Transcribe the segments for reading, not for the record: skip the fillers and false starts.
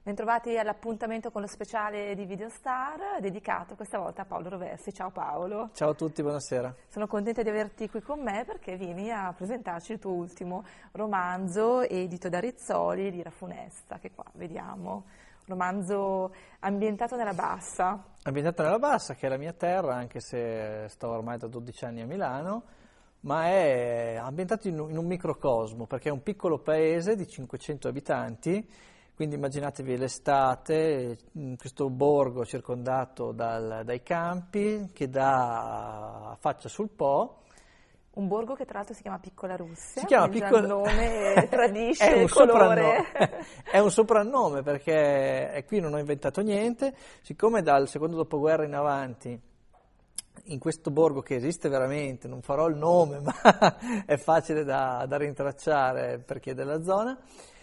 Bentrovati all'appuntamento con lo speciale di Videostar, dedicato questa volta a Paolo Roversi. Ciao Paolo. Ciao a tutti, buonasera. Sono contenta di averti qui con me perché vieni a presentarci il tuo ultimo romanzo edito da Rizzoli, L'ira funesta, che qua vediamo. Romanzo ambientato nella Bassa. Ambientato nella Bassa, che è la mia terra, anche se sto ormai da 12 anni a Milano, ma è ambientato in un microcosmo, perché è un piccolo paese di 500 abitanti. Quindi immaginatevi l'estate, questo borgo circondato dai campi che dà faccia sul Po. Un borgo che tra l'altro si chiama Piccola Russia, Si chiama il nome tradisce il colore. È un soprannome perché qui non ho inventato niente, siccome dal secondo dopoguerra in avanti in questo borgo che esiste veramente, non farò il nome ma è facile da rintracciare per chi è della zona,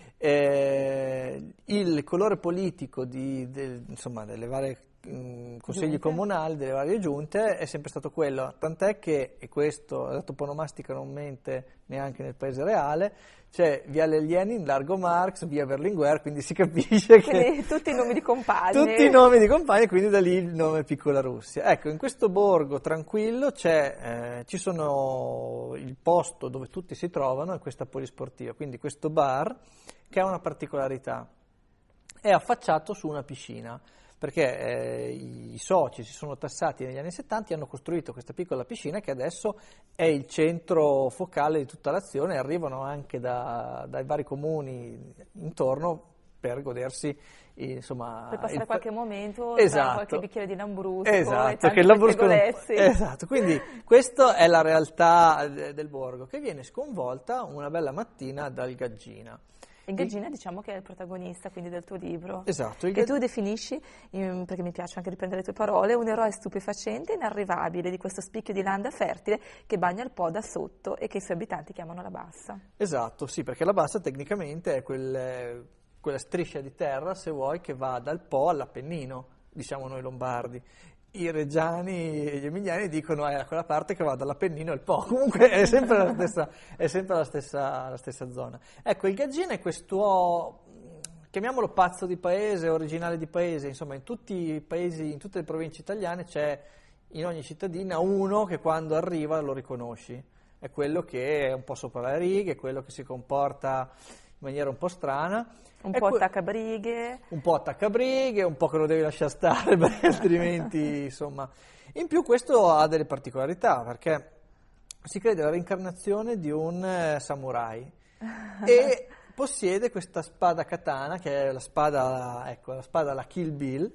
il colore politico delle varie consigli comunali, delle varie giunte è sempre stato quello, tant'è che, e questo la toponomastica non mente neanche nel paese reale, c'è Viale Lenin, Largo Marx, Via Berlinguer, quindi si capisce che... tutti i nomi di compagni. Tutti i nomi di compagni, quindi da lì il nome Piccola Russia. Ecco, in questo borgo tranquillo ci sono il posto dove tutti si trovano, è questa polisportiva, quindi questo bar, che ha una particolarità, è affacciato su una piscina, perché i soci si sono tassati negli anni 70 e hanno costruito questa piccola piscina che adesso è il centro focale di tutta l'azione, arrivano anche dai vari comuni intorno per godersi, insomma... Per passare qualche momento, esatto, qualche bicchiere di lambrusco, esatto, che il lambrusco esatto, quindi questa è la realtà del borgo, che viene sconvolta una bella mattina dal Gaggina. Il Gaggina diciamo che è il protagonista quindi del tuo libro, esatto, che tu definisci, perché mi piace anche riprendere le tue parole, un eroe stupefacente e inarrivabile di questo spicchio di landa fertile che bagna il Po da sotto e che i suoi abitanti chiamano la Bassa. Esatto, sì, perché la Bassa tecnicamente è quella striscia di terra, se vuoi, che va dal Po all'Appennino, diciamo noi lombardi. I reggiani e gli emiliani dicono è quella parte che va dall'Appennino al Po, comunque è sempre la stessa zona. Ecco, il Gaggina è questo, chiamiamolo pazzo di paese, originale di paese, insomma in tutti i paesi, in tutte le province italiane c'è in ogni cittadina uno che quando arriva lo riconosci, è quello che è un po' sopra la riga, è quello che si comporta in maniera un po' strana. Un po' attaccabrighe. Un po' attaccabrighe, un po' che lo devi lasciare stare perché altrimenti, insomma. In più questo ha delle particolarità perché si crede alla reincarnazione di un samurai e possiede questa spada katana che è la spada alla Kill Bill,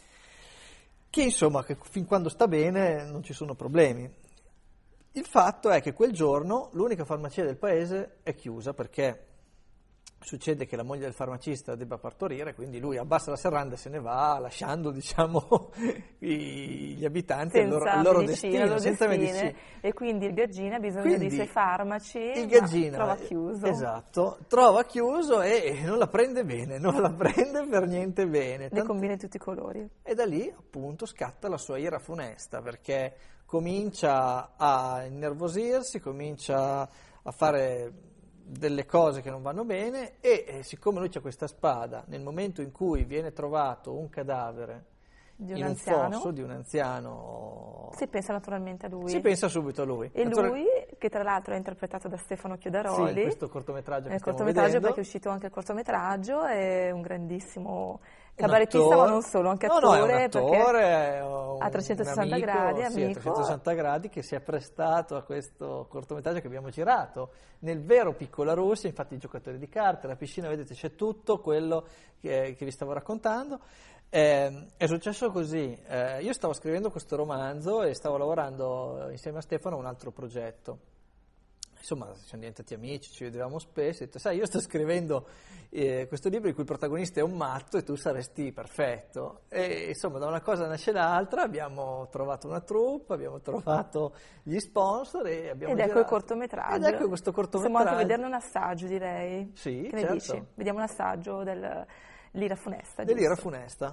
che insomma che fin quando sta bene non ci sono problemi. Il fatto è che quel giorno l'unica farmacia del paese è chiusa perché succede che la moglie del farmacista debba partorire, quindi lui abbassa la serranda e se ne va, lasciando, diciamo, gli abitanti al loro destino, senza medicina. E quindi il Gaggina ha bisogno dei suoi farmaci, il Gaggina, trova chiuso. Esatto, trova chiuso e non la prende bene, non la prende per niente bene. Ne combina in tutti i colori. E da lì, appunto, scatta la sua ira funesta, perché comincia a innervosirsi, comincia a fare delle cose che non vanno bene e siccome lui c'ha questa spada, nel momento in cui viene trovato un cadavere in un fosso di un anziano, si pensa naturalmente a lui. Si pensa subito a lui. E lui, che tra l'altro è interpretato da Stefano Chiodaroli. Sì, in questo cortometraggio che stiamo vedendo. Perché è uscito anche il cortometraggio, è un grandissimo cabarettista, ma non solo, anche attore. No, è un attore, a 360 gradi, amico. Sì, a 360 gradi, che si è prestato a questo cortometraggio che abbiamo girato nel vero Piccola Russia, infatti i giocatori di carte, la piscina, vedete, c'è tutto quello che vi stavo raccontando. È successo così, io stavo scrivendo questo romanzo e stavo lavorando insieme a Stefano a un altro progetto. Insomma, siamo diventati amici, ci vedevamo spesso, ho detto, sai, io sto scrivendo questo libro in cui il protagonista è un matto e tu saresti perfetto. E insomma, da una cosa nasce l'altra, abbiamo trovato una troupe, abbiamo trovato gli sponsor e abbiamo girato. Ecco il cortometraggio. Ed ecco questo cortometraggio. Possiamo anche vederne un assaggio, direi. Sì, che ne dici? Vediamo un assaggio dell'ira funesta. Dell'ira funesta.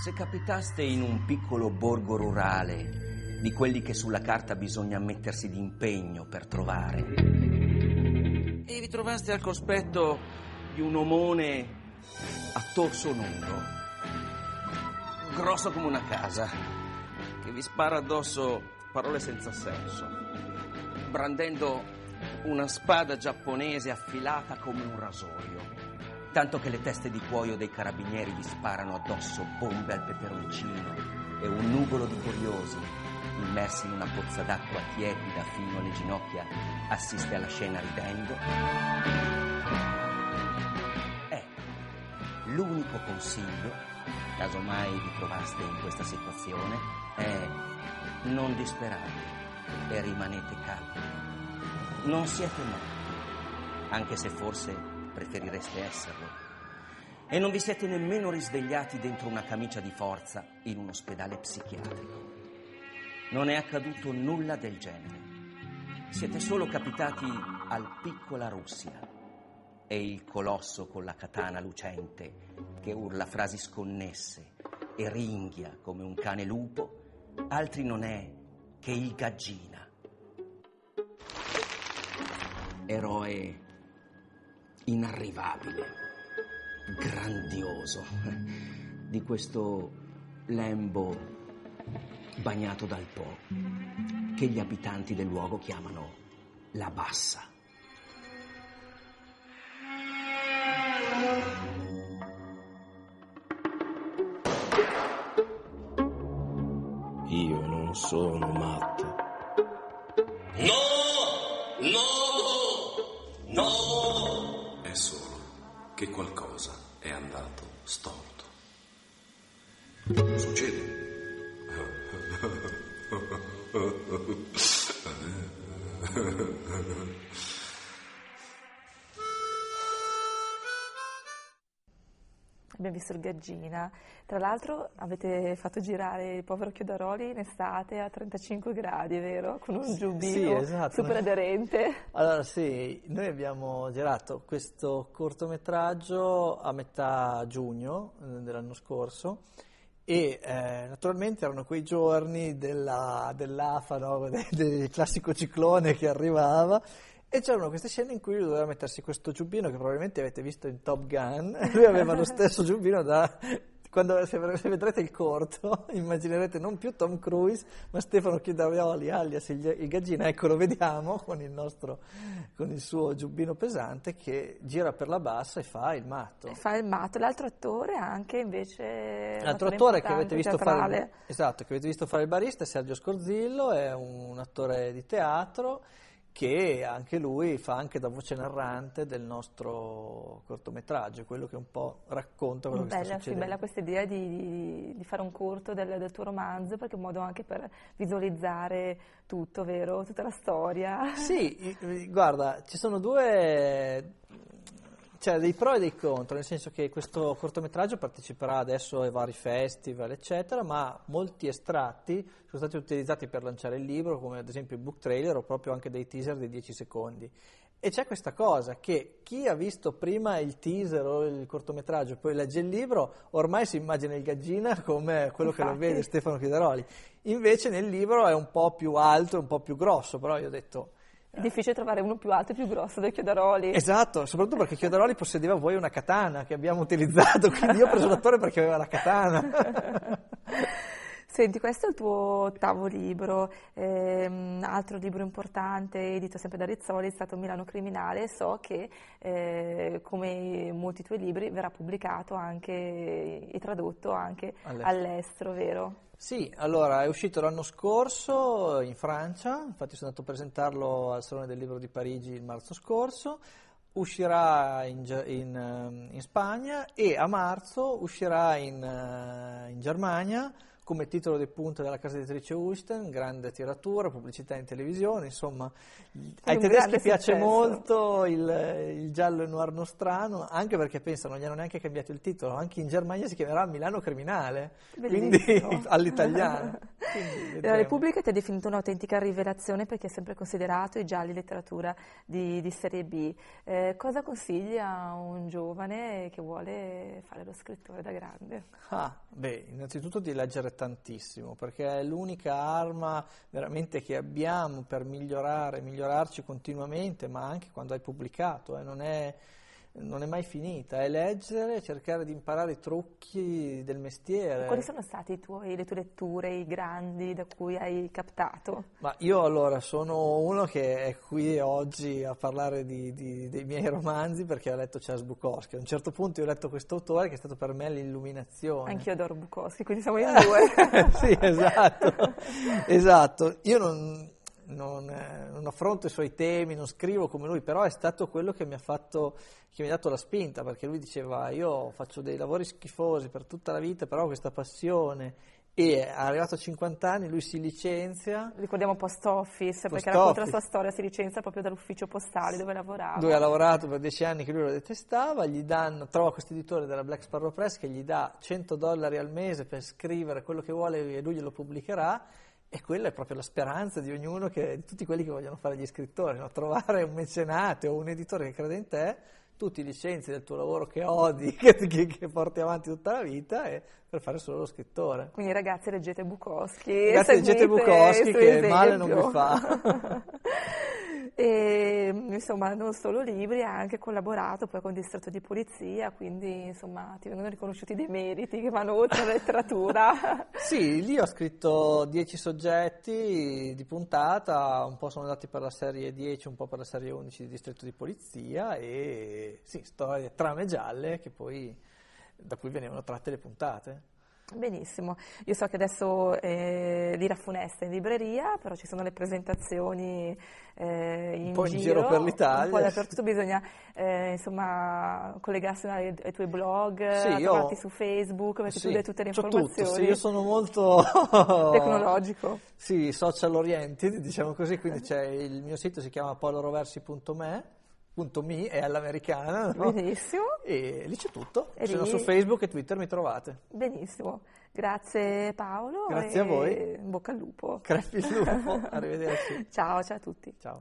Se capitaste in un piccolo borgo rurale, di quelli che sulla carta bisogna mettersi d'impegno per trovare, e vi trovaste al cospetto di un omone a torso nudo, grosso come una casa, che vi spara addosso parole senza senso, brandendo una spada giapponese affilata come un rasoio, tanto che le teste di cuoio dei carabinieri vi sparano addosso bombe al peperoncino e un nuvolo di curiosi, immersi in una pozza d'acqua tiepida fino alle ginocchia, assiste alla scena ridendo. L'unico consiglio, caso mai vi trovaste in questa situazione, è non disperate e rimanete calmi. Non siete morti, anche se forse preferireste esserlo. E non vi siete nemmeno risvegliati dentro una camicia di forza in un ospedale psichiatrico. Non è accaduto nulla del genere. Siete solo capitati al piccola Russia. E il colosso con la katana lucente che urla frasi sconnesse e ringhia come un cane lupo, altri non è che il Gaggina. Eroe inarrivabile, grandioso, di questo lembo bagnato dal Po, che gli abitanti del luogo chiamano la Bassa. Io non sono matto. No! No! No! È solo che qualcosa è andato storto. Succede. Abbiamo visto il Gaggina. Tra l'altro avete fatto girare il povero Chiodaroli in estate a 35 gradi, vero? Con un giubbino Sì, esatto. super aderente. Allora sì, noi abbiamo girato questo cortometraggio a metà giugno dell'anno scorso e naturalmente erano quei giorni dell'AFA, no? Del classico ciclone che arrivava. E c'erano queste scene in cui lui doveva mettersi questo giubbino che probabilmente avete visto in Top Gun. Lui aveva lo stesso giubbino quando se vedrete il corto immaginerete non più Tom Cruise ma Stefano Chiodaroli alias il Gaggina. Ecco, lo vediamo con il suo giubbino pesante che gira per la Bassa e fa il matto. L'altro attore anche invece L'altro attore che avete visto teatrale. che avete visto fare il barista è Sergio Scorzillo, è un attore di teatro che anche lui fa anche da voce narrante del nostro cortometraggio, quello che un po' racconta quello che sta succedendo. Sì, bella questa idea di fare un corto del tuo romanzo, perché è un modo anche per visualizzare tutto, vero? Tutta la storia. Sì, guarda, ci sono dei pro e dei contro, nel senso che questo cortometraggio parteciperà adesso ai vari festival, eccetera, ma molti estratti sono stati utilizzati per lanciare il libro, come ad esempio il book trailer o proprio anche dei teaser di 10 secondi. E c'è questa cosa che chi ha visto prima il teaser o il cortometraggio e poi legge il libro, ormai si immagina il Gaggina come quello che lo vede Stefano Chiodaroli. Invece nel libro è un po' più alto e un po' più grosso, però io ho detto... È difficile trovare uno più alto e più grosso del Chiodaroli. Esatto, soprattutto perché Chiodaroli possedeva poi una katana che abbiamo utilizzato, quindi io ho preso l'attore perché aveva la katana. Senti, questo è il tuo ottavo libro, altro libro importante, edito sempre da Rizzoli, è stato Milano Criminale. So che, come molti tuoi libri, verrà pubblicato anche e tradotto anche all'estero, vero? Sì, allora è uscito l'anno scorso in Francia, infatti sono andato a presentarlo al Salone del Libro di Parigi il marzo scorso, uscirà in Spagna e a marzo uscirà in Germania come titolo di punta della casa editrice Ullstein, grande tiratura, pubblicità in televisione, insomma, ai tedeschi piace molto il giallo e noir nostrano, anche perché pensano, non gli hanno neanche cambiato il titolo, anche in Germania si chiamerà Milano Criminale, quindi all'italiana. La Repubblica ti ha definito un'autentica rivelazione perché è sempre considerato i gialli letteratura di serie B. Cosa consigli a un giovane che vuole fare lo scrittore da grande? Innanzitutto di leggere tantissimo, perché è l'unica arma veramente che abbiamo per migliorarci continuamente, ma anche quando hai pubblicato, non è mai finita, è leggere, cercare di imparare i trucchi del mestiere. Quali sono stati le tue letture, i grandi da cui hai captato? Ma io allora sono uno che è qui oggi a parlare dei miei romanzi perché ho letto Charles Bukowski. A un certo punto io ho letto questo autore che è stato per me l'illuminazione. Anch'io adoro Bukowski, quindi siamo in due. Sì, esatto. Io non affronto i suoi temi, non scrivo come lui, però è stato quello che mi ha dato la spinta, perché lui diceva io faccio dei lavori schifosi per tutta la vita, però ho questa passione, e arrivato a 50 anni lui si licenzia. Ricordiamo Post Office, perché racconta la sua storia, si licenzia proprio dall'ufficio postale dove lavorava. Lui ha lavorato per 10 anni che lui lo detestava, trova questo editore della Black Sparrow Press che gli dà $100 al mese per scrivere quello che vuole e lui glielo pubblicherà. E quella è proprio la speranza di ognuno, di tutti quelli che vogliono fare gli scrittori, no? Trovare un mecenate o un editore che crede in te, tu ti licenzi del tuo lavoro che odi, che porti avanti tutta la vita, per fare solo lo scrittore. Quindi ragazzi leggete Bukowski. Ragazzi leggete Bukowski che esempio. Male non vi fa. E insomma non solo libri, ha anche collaborato poi con Distretto di Polizia, quindi insomma ti vengono riconosciuti dei meriti che vanno oltre la letteratura. Sì, lì ho scritto 10 soggetti di puntata, un po' sono andati per la serie 10, un po' per la serie 11 di Distretto di Polizia, e sì, storie, trame gialle da cui venivano tratte le puntate. Benissimo, io so che adesso Lira Funesta è in libreria, però ci sono le presentazioni in giro per l'Italia. Un po' dappertutto, bisogna insomma collegarsi ai tuoi blog, sì, trovarti su Facebook, perché tu dai tutte le informazioni. Tutto, sì, io sono molto tecnologico. Sì, social oriented, diciamo così, quindi il mio sito si chiama poloroversi.me, è all'americana, no? Benissimo. E lì c'è tutto, se no su Facebook e Twitter mi trovate. Benissimo, grazie Paolo. Grazie a voi. In bocca al lupo. Crepi il lupo, arrivederci. Ciao a tutti. Ciao.